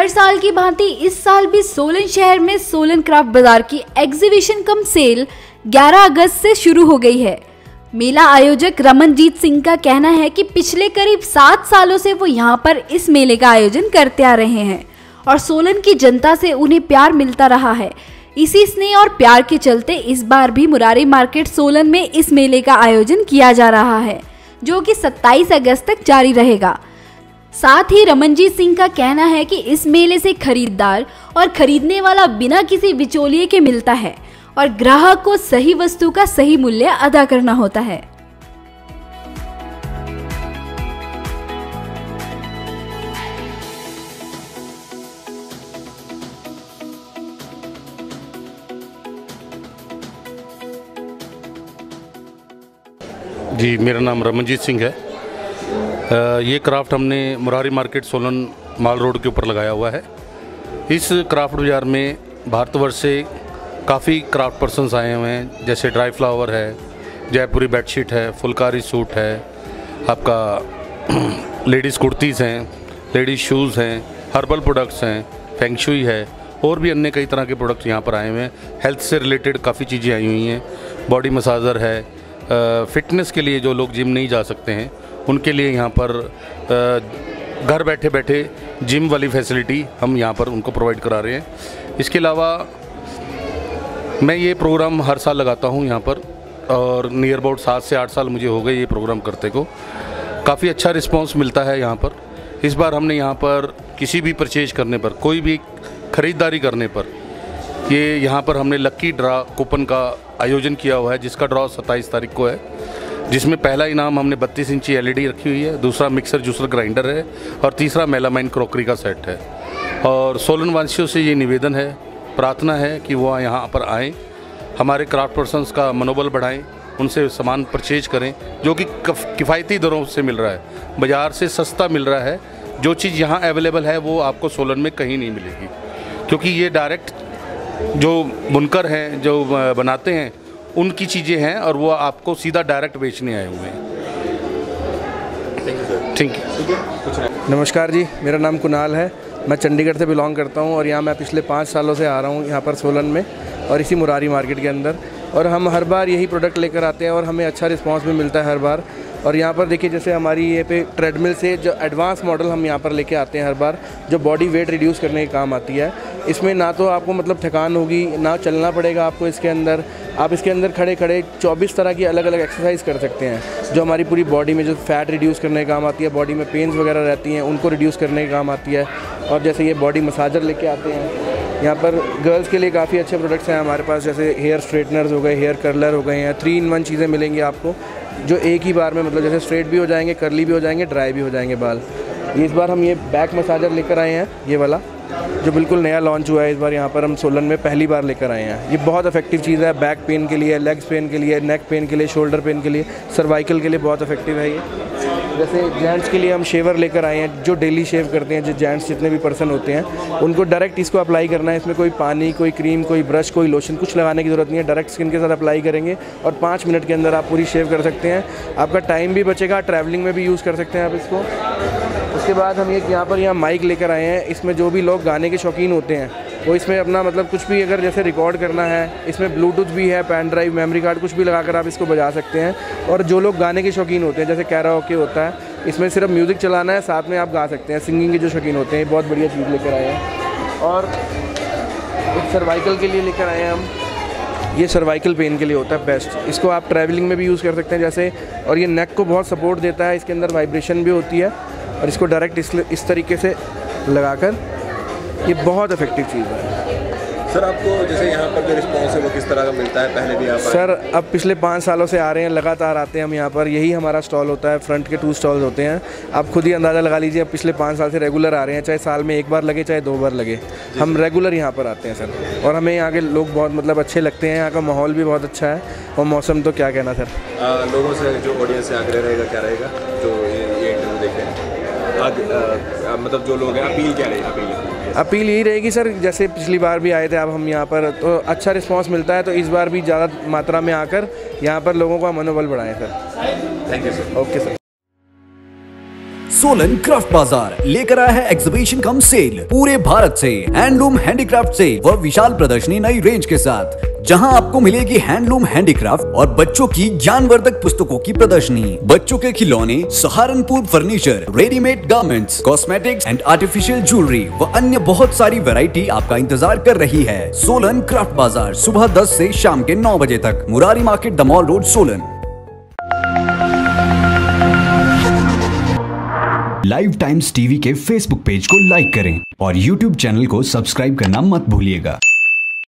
हर साल की भांति इस साल भी सोलन शहर में सोलन क्राफ्ट बाजार की एग्जीबिशन कम सेल 11 अगस्त से शुरू हो गई है। मेला आयोजक रमनजीत सिंह का कहना है कि पिछले करीब 7 सालों से वो यहाँ पर इस मेले का आयोजन करते आ रहे हैं और सोलन की जनता से उन्हें प्यार मिलता रहा है। इसी स्नेह और प्यार के चलते इस बार भी मुरारी मार्केट सोलन में इस मेले का आयोजन किया जा रहा है, जो कि 27 अगस्त तक जारी रहेगा। साथ ही रमनजीत सिंह का कहना है कि इस मेले से खरीदार और खरीदने वाला बिना किसी बिचौलिए के मिलता है और ग्राहक को सही वस्तु का सही मूल्य अदा करना होता है। जी, मेरा नाम रमनजीत सिंह है। ये क्राफ्ट हमने Murari market Solan mall road के ऊपर लगाया हुआ है। इस क्राफ्ट बाज़ार में भारतवर्ष से काफ़ी क्राफ्ट पर्सन्स आए हुए हैं, जैसे ड्राई फ्लावर है, जयपुरी बेडशीट है, फुलकारी सूट है, आपका लेडीज़ कुर्तीज़ हैं, लेडीज़ शूज़ हैं, हर्बल प्रोडक्ट्स हैं, फेंगशुई है और भी अन्य कई तरह के प्रोडक्ट्स यहाँ पर आए हुए हैं। हेल्थ से रिलेटेड काफ़ी चीज़ें आई हुई हैं, बॉडी मसाजर है, फिटनेस के लिए जो लोग जिम नहीं जा सकते हैं उनके लिए यहाँ पर घर बैठे बैठे जिम वाली फैसिलिटी हम यहाँ पर उनको प्रोवाइड करा रहे हैं। इसके अलावा मैं ये प्रोग्राम हर साल लगाता हूँ यहाँ पर और नियर अबाउट 7 से 8 साल मुझे हो गए ये प्रोग्राम करते को। काफ़ी अच्छा रिस्पांस मिलता है यहाँ पर। इस बार हमने यहाँ पर किसी भी परचेज करने पर, कोई भी ख़रीदारी करने पर, ये यहाँ पर हमने लक्की ड्रा कूपन का आयोजन किया हुआ है, जिसका ड्रॉ 27 तारीख को है, जिसमें पहला इनाम हमने 32 इंची LED रखी हुई है, दूसरा मिक्सर जूसर ग्राइंडर है और तीसरा मेलामाइन क्रॉकरी का सेट है। और सोलन वासियों से ये निवेदन है, प्रार्थना है कि वो यहाँ पर आएँ, हमारे क्राफ्ट पर्सन्स का मनोबल बढ़ाएं, उनसे सामान परचेज करें जो कि किफ़ायती दरों से मिल रहा है, बाज़ार से सस्ता मिल रहा है। जो चीज़ यहाँ अवेलेबल है वो आपको सोलन में कहीं नहीं मिलेगी, क्योंकि ये डायरेक्ट जो बुनकर हैं, जो बनाते हैं, उनकी चीज़ें हैं और वो आपको सीधा डायरेक्ट बेचने आए हुए हैं। ठीक है। नमस्कार जी, मेरा नाम कुणाल है। मैं चंडीगढ़ से बिलोंग करता हूं और यहाँ मैं पिछले 5 सालों से आ रहा हूं यहाँ पर सोलन में और इसी मुरारी मार्केट के अंदर, और हम हर बार यही प्रोडक्ट लेकर आते हैं और हमें अच्छा रिस्पांस भी मिलता है हर बार। और यहाँ पर देखिए, जैसे हमारी ये पे ट्रेडमिल से जो एडवांस मॉडल हम यहाँ पर लेके आते हैं हर बार, जो बॉडी वेट रिड्यूस करने के काम आती है। इसमें ना तो आपको मतलब थकान होगी, ना चलना पड़ेगा आपको इसके अंदर। आप इसके अंदर खड़े खड़े 24 तरह की अलग अलग एक्सरसाइज कर सकते हैं, जो हमारी पूरी बॉडी में जो फैट रिड्यूस करने का काम आती है, बॉडी में पेन्स वगैरह रहती हैं उनको रिड्यूस करने का काम आती है। और जैसे ये बॉडी मसाजर लेके आते हैं यहाँ पर, गर्ल्स के लिए काफ़ी अच्छे प्रोडक्ट्स हैं हमारे पास, जैसे हेयर स्ट्रेटनर्स हो गए, हेयर कर्लर हो गए हैं। 3-in-1 चीज़ें मिलेंगी आपको, जो एक ही बार में मतलब जैसे स्ट्रेट भी हो जाएंगे, कर्ली भी हो जाएंगे, ड्राई भी हो जाएंगे बाल। इस बार हम ये बैक मसाजर लेकर आए हैं, ये वाला जो बिल्कुल नया लॉन्च हुआ है इस बार यहाँ पर हम सोलन में पहली बार लेकर आए हैं। ये बहुत इफेक्टिव चीज़ है, बैक पेन के लिए, लेग्स पेन के लिए, नेक पेन के लिए, शोल्डर पेन के लिए, सर्वाइकल के लिए बहुत इफेक्टिव है ये। जैसे जेंट्स के लिए हम शेवर लेकर आए हैं, जो डेली शेव करते हैं, जो जेंट्स जितने भी पर्सन होते हैं उनको डायरेक्ट इसको अप्लाई करना है। इसमें कोई पानी, कोई क्रीम, कोई ब्रश, कोई लोशन कुछ लगाने की ज़रूरत नहीं है, डायरेक्ट स्किन के साथ अप्लाई करेंगे और 5 मिनट के अंदर आप पूरी शेव कर सकते हैं। आपका टाइम भी बचेगा, ट्रैवलिंग में भी यूज़ कर सकते हैं आप इसको। उसके बाद हम यहाँ माइक लेकर आए हैं। इसमें जो भी लोग गाने के शौकीन होते हैं वो इसमें अपना मतलब कुछ भी अगर जैसे रिकॉर्ड करना है, इसमें ब्लूटूथ भी है, पेन ड्राइव, मेमोरी कार्ड, कुछ भी लगाकर आप इसको बजा सकते हैं। और जो लोग गाने के शौकीन होते हैं, जैसे कैराओके होता है, इसमें सिर्फ म्यूज़िक चलाना है, साथ में आप गा सकते हैं। सिंगिंग के जो शौकीन होते हैं, बहुत बढ़िया चीज़ लेकर आए हैं। और एक सर्वाइकल के लिए लेकर आए हैं हम, ये सर्वाइकल पेन के लिए होता है बेस्ट। इसको आप ट्रैवलिंग में भी यूज़ कर सकते हैं जैसे, और ये नेक को बहुत सपोर्ट देता है, इसके अंदर वाइब्रेशन भी होती है। और इसको डायरेक्ट इस तरीके से लगाकर, ये बहुत इफेक्टिव चीज़ है। सर, आपको जैसे यहाँ पर जो रिस्पांस है वो किस तरह का मिलता है? पहले भी आप सर अब पिछले 5 सालों से आ रहे हैं, लगातार आते हैं हम यहाँ पर। यही हमारा स्टॉल होता है, फ्रंट के 2 स्टॉल्स होते हैं। आप खुद ही अंदाज़ा लगा लीजिए, अब पिछले 5 साल से रेगुलर आ रहे हैं, चाहे साल में 1 बार लगे चाहे 2 बार लगे, हम रेगुलर यहाँ पर आते हैं सर। और हमें यहाँ के लोग बहुत मतलब अच्छे लगते हैं, यहाँ का माहौल भी बहुत अच्छा है और मौसम तो क्या कहना सर। लोगों से जो ऑडियंस से आग्रह रहेगा क्या रहेगा, जो ये इंटरव्यू देख रहे हैं, मतलब जो लोग हैं, अपील क्या रहेगी? अपील यही रहेगी सर, जैसे पिछली बार भी आए थे अब हम यहाँ पर, तो अच्छा रिस्पांस मिलता है, तो इस बार भी ज़्यादा मात्रा में आकर यहाँ पर लोगों का मनोबल बढ़ाएं sir. Thank you sir. Okay sir. Solan craft बाजार लेकर आया है एग्जीबिशन कम सेल पूरे भारत से हैंडलूम हैंडीक्राफ्ट से व विशाल प्रदर्शनी नई रेंज के साथ, जहां आपको मिलेगी हैंडलूम हैंडीक्राफ्ट और बच्चों की ज्ञानवर्धक पुस्तकों की प्रदर्शनी, बच्चों के खिलौने, Saharanpur furniture, readymade garments, cosmetics and artificial jewellery व अन्य बहुत सारी वैरायटी आपका इंतजार कर रही है। सोलन क्राफ्ट बाजार सुबह 10 से शाम के 9 बजे तक, Murari market, the mall road, Solan. Live times TV के फेसबुक पेज को लाइक करें और यूट्यूब चैनल को सब्सक्राइब करना मत भूलिएगा।